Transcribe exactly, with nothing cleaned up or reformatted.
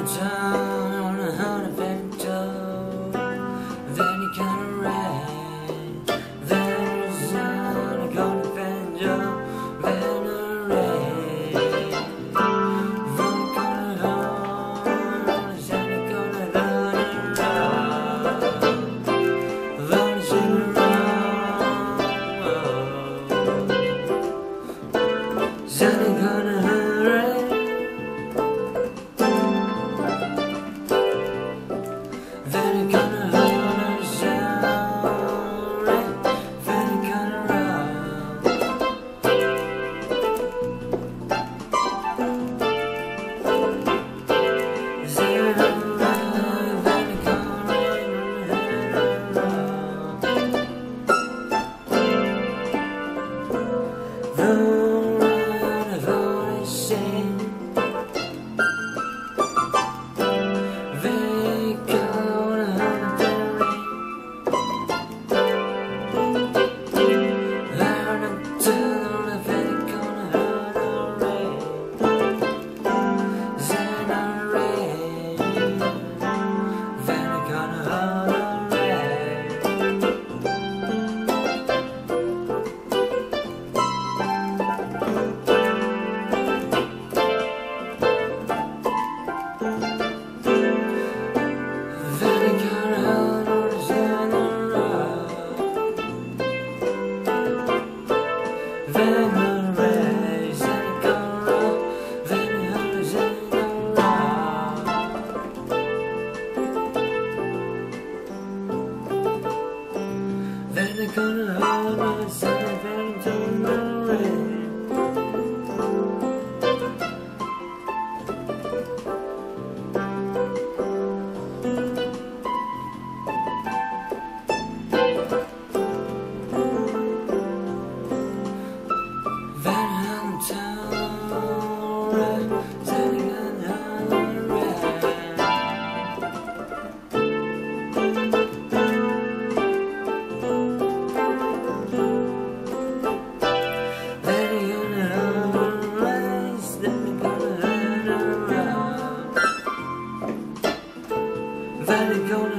town on a hundred adventure. Then you kinda rain. There's on a gold adventure. Then a rain. From the corner home, on a shiny corner, then a road. Then a shiny road. Shiny corner home. Very gonna hold us down, very gonna run. Zero run, very gonna run. The run I've always seen. Very Then they're gonna hold us and then turn around. Then I'm town, standing on the rail. Very gonna